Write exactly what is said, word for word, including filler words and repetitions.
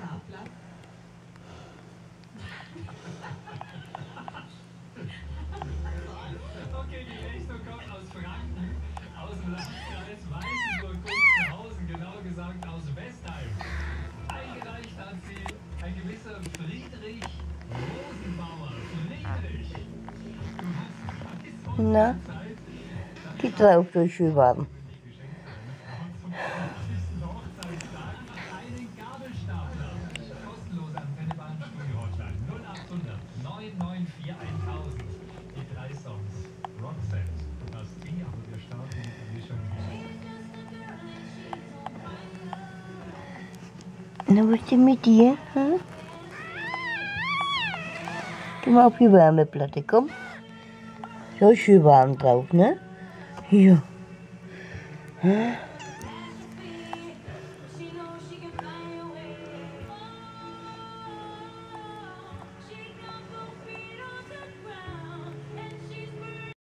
Okay, die Rechnung kommt aus Franken, aus dem Landkreis Weißenburg-Gunzenhausen, genau gesagt aus Westheim. Eingereicht hat sie ein gewisser Friedrich Rosenbauer. Friedrich, du hast bis Na, unsere Zeit die drauf durch Schülwagen. zum fünfzigsten Hochzeitstag einen Gabelstapler. Kostenlose Antennebahn-Studio-Hotline null achthundert neun neun vier tausend. Die drei Songs. Roxette, das Ding, aber wir starten mit der Mischung. Na, was ist denn mit dir? Hm? Geh mal auf die Wärmeplatte, komm. So schön warm drauf, ne? Ja. Hm?